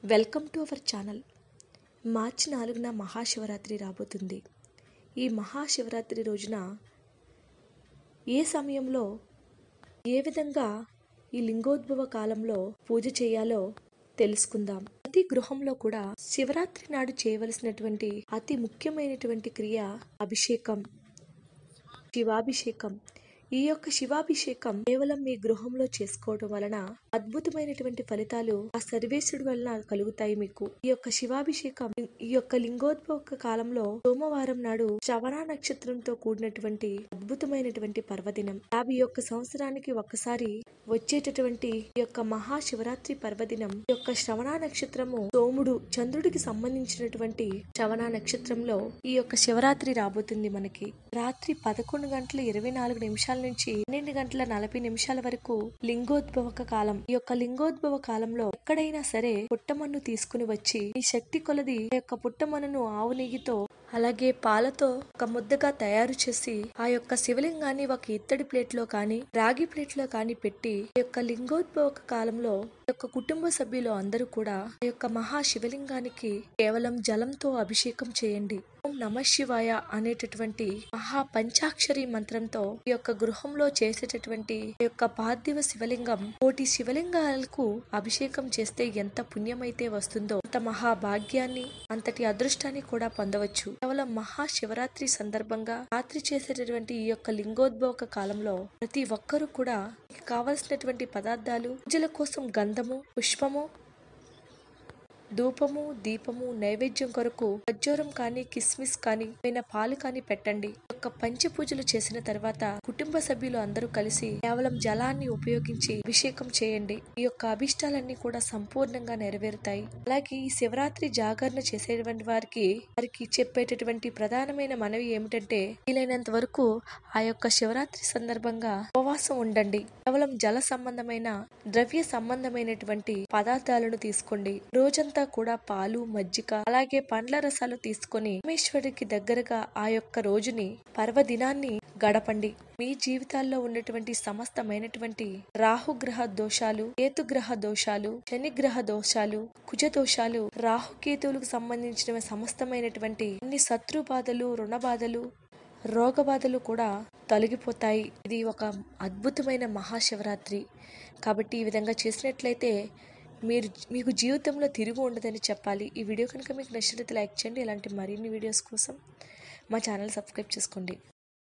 Welcome to our channel. మార్చి 4న మహాశివరాత్రి రాబోతుంది. ఈ మహాశివరాత్రి రోజున ఏ సమయంలో ఏ విధంగా ఈ లింగోద్భవ కాలంలో పూజ చేయాలో తెలుసుకుందాం. ప్రతి గృహంలో కూడా శివరాత్రి నాడు చేయవలసినటువంటి అతి ముఖ్యమైనటువంటి క్రియ అభిషేకం, శివాభిషేకం. ఈ యొక్క శివాభిషేకం కేవలం మీ గృహంలో చేసుకోవడం వలన అద్భుతమైనటువంటి ఫలితాలు ఆ సర్వేశ్వరుడు వలన కలుగుతాయి మీకు. ఈ యొక్క శివాభిషేకం ఈ యొక్క లింగోద్భవ కాలంలో సోమవారం నాడు శ్రవణ నక్షత్రంతో కూడినటువంటి అద్భుతమైనటువంటి పర్వదినం. 51 సంవత్సరానికి ఒక్కసారి వచ్చేటటువంటి ఈ యొక్క మహాశివరాత్రి పర్వదినం. ఈ యొక్క శ్రవణ నక్షత్రము సోముడు చంద్రుడికి సంబంధించినటువంటి శ్రవణ నక్షత్రంలో ఈ యొక్క శివరాత్రి రాబోతుంది. మనకి రాత్రి 11:24 నుంచి 12:40 వరకు లింగోద్భవ కాలం. ఈ యొక్క లింగోద్భవ కాలంలో ఎక్కడైనా సరే పుట్టమన్ను తీసుకుని వచ్చి ఈ శక్తి కొలది ఆ యొక్క పుట్టమన్నును ఆవు నెయ్యితో అలాగే పాలతో ఒక ముద్దగా తయారు చేసి ఆ యొక్క శివలింగాన్ని ఒక ఇత్తడి ప్లేట్లో కానీ రాగి ప్లేట్లో కానీ పెట్టి ఈ యొక్క లింగోద్భవ కాలంలో యొక్క కుటుంబ సభ్యులు అందరూ కూడా ఈ యొక్క మహాశివలింగానికి కేవలం జలంతో అభిషేకం చేయండి. ఓం నమః శివాయ అనేటటువంటి మహా పంచాక్షరి మంత్రంతో ఈ యొక్క గృహంలో చేసేటటువంటి ఈ యొక్క పార్థివ శివలింగం 1 శివలింగాలకు అభిషేకం చేస్తే ఎంత పుణ్యమైతే వస్తుందో అంత మహాభాగ్యాన్ని అంతటి అదృష్టాన్ని కూడా పొందవచ్చు. కేవలం మహాశివరాత్రి సందర్భంగా రాత్రి చేసేటటువంటి ఈ యొక్క లింగోద్భవ కాలంలో ప్రతి ఒక్కరూ కూడా కావలసినటువంటి పదార్థాలు పూజల కోసం గంధము, పుష్పము, ధూపము, దీపము, నైవేద్యం కొరకు ఖర్జూరం కానీ కిస్మిస్ కానీ పాలు కానీ పెట్టండి. యొక్క పంచ పూజలు చేసిన తర్వాత కుటుంబ సభ్యులు అందరూ కలిసి కేవలం జలాన్ని ఉపయోగించి అభిషేకం చేయండి. ఈ యొక్క అభిష్టాలన్నీ కూడా సంపూర్ణంగా నెరవేరుతాయి. అలాగే ఈ శివరాత్రి జాగరణ చేసేటువంటి వారికి చెప్పేటటువంటి ప్రధానమైన మనవి ఏమిటంటే వీలైనంత వరకు ఆ యొక్క శివరాత్రి సందర్భంగా ఉపవాసం ఉండండి. కేవలం జల సంబంధమైన ద్రవ్య సంబంధమైనటువంటి పదార్థాలను తీసుకోండి. రోజంతా కూడా పాలు, మజ్జిగ అలాగే పండ్ల రసాలు తీసుకొని పరమేశ్వరుడికి దగ్గరగా ఆ యొక్క రోజుని పర్వదినాన్ని గడపండి. మీ జీవితాల్లో ఉన్నటువంటి సమస్తమైనటువంటి రాహుగ్రహ దోషాలు, కేతుగ్రహ దోషాలు, శనిగ్రహ దోషాలు, కుజ దోషాలు, రాహుకేతువులకు సంబంధించిన సమస్తమైనటువంటి అన్ని శత్రు బాధలు, రుణ బాధలు, రోగ బాధలు కూడా తొలగిపోతాయి. ఇది ఒక అద్భుతమైన మహాశివరాత్రి. కాబట్టి ఈ విధంగా చేసినట్లయితే మీకు జీవితంలో తిరుగు ఉండదని చెప్పాలి. ఈ వీడియో కనుక మీకు నచ్చినట్లయితే లైక్ చేయండి. ఇలాంటి మరిన్ని వీడియోస్ కోసం మా ఛానల్ సబ్స్క్రైబ్ చేసుకోండి.